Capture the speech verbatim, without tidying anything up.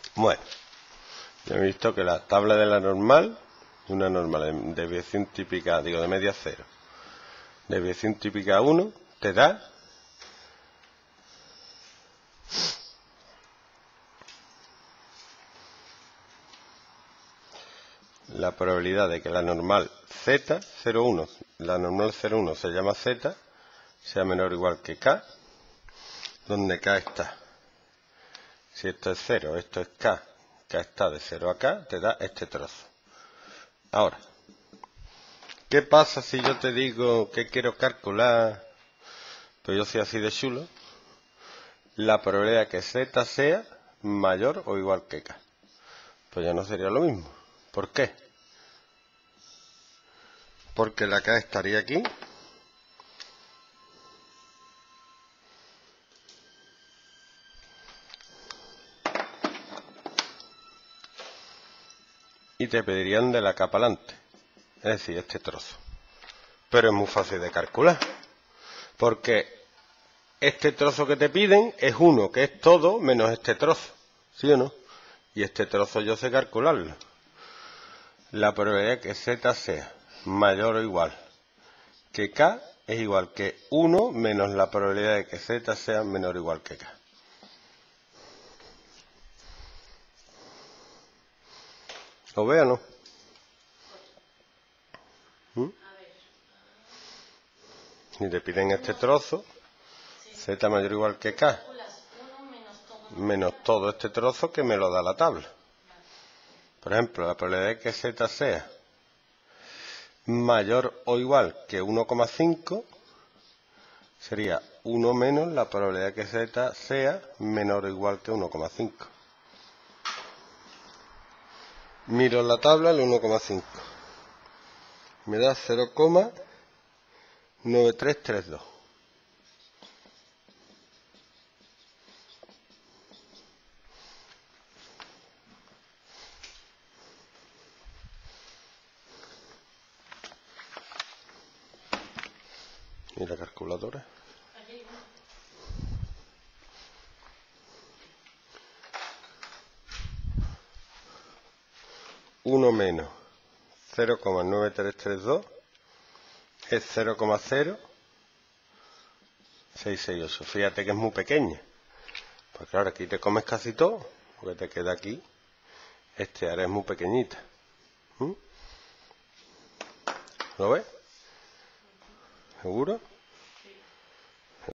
Bueno, ya he visto que la tabla de la normal, una normal de desviación típica, digo de media cero, desviación típica uno, te da la probabilidad de que la normal z cero uno, la normal cero uno se llama z, sea menor o igual que k, donde k está. Si esto es cero, esto es k, k está de cero a k, te da este trozo. Ahora, ¿qué pasa si yo te digo que quiero calcular, pues yo soy así de chulo, la probabilidad de que z sea mayor o igual que k? Pues ya no sería lo mismo. ¿Por qué? Porque la k estaría aquí. Y te pedirían de la k para adelante. Es decir, este trozo. Pero es muy fácil de calcular. Porque este trozo que te piden es uno, que es todo menos este trozo. ¿Sí o no? Y este trozo yo sé calcularlo. La probabilidad de que z sea mayor o igual que k es igual que uno menos la probabilidad de que z sea menor o igual que k. ¿Lo veo o no? ¿Mm? Y te piden este trozo, z mayor o igual que k, menos todo este trozo que me lo da la tabla. Por ejemplo, la probabilidad de que z sea mayor o igual que uno coma cinco sería uno menos la probabilidad de que z sea menor o igual que uno coma cinco. Miro la tabla, el uno coma cinco. Me da cero coma nueve tres tres dos. ¿Y la calculadora? uno menos cero coma nueve tres tres dos es cero coma cero seis seis ocho. Fíjate que es muy pequeña. Pues claro, aquí te comes casi todo, porque te queda aquí. Este área es muy pequeñita. ¿Mm? ¿Lo ves? ¿Seguro?